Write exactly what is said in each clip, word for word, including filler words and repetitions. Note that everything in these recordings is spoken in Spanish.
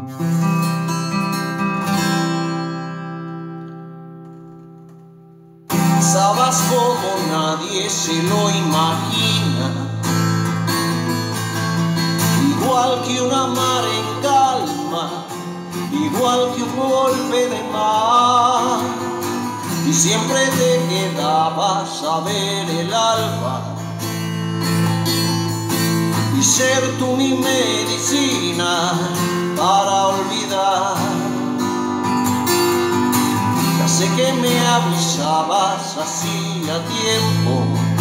Sabas como nadie se lo imagina, igual que una mar en calma, igual que un golpe de mar, y siempre te quedabas a ver el alba y ser tú mi medicina para olvidar. Ya sé que me avisabas hacía tiempo,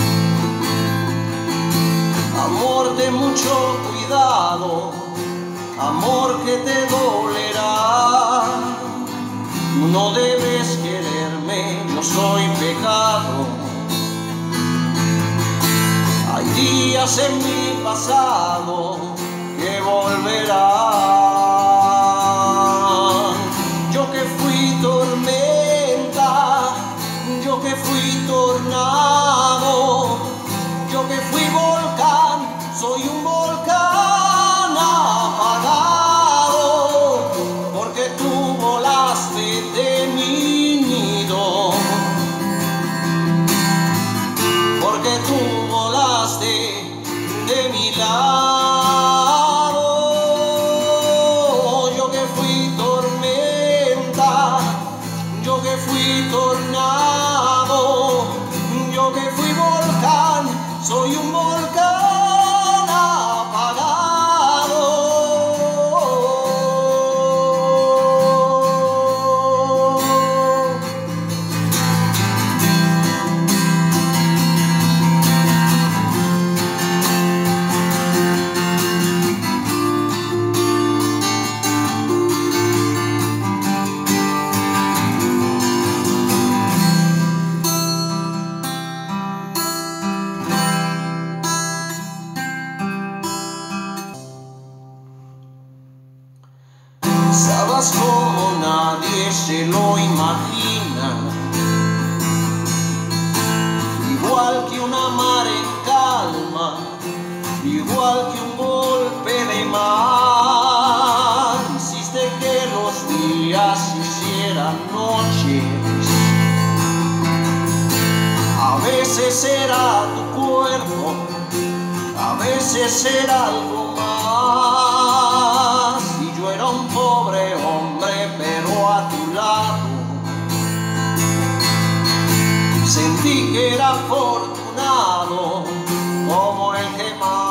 amor de mucho cuidado, amor que te dolerá. No debes quererme, yo soy pecado. Hay días en mi pasado que volverán. Yo que fui tormenta, yo que fui tornado, yo que fui volcán, soy un volcán apagado, porque tú volaste de mi nido, porque tú volaste de mi lado. Yo que fui tormenta, yo que fui tornado, yo que fui volcán, soy un volcán apagado. Sabas como nadie se lo imagina, igual que una mar en calma, igual que un golpe de mar. Hiciste que los días hicieran noches, a veces era tu cuerpo, a veces era algo más. Y yo era un pobre hombre, pero a tu lado sentí que era afortunado como el que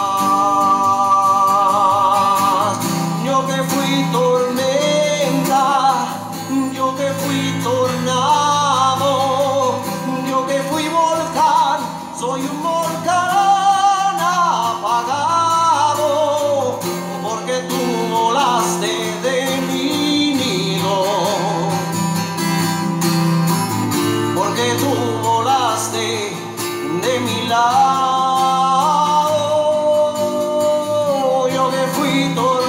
más. Yo que fui tormenta, yo que fui tornado, yo que fui volcán, soy un volcán apagado, porque tú volaste de mi nido, porque tú volaste de mi lado. Yo que fui tormenta,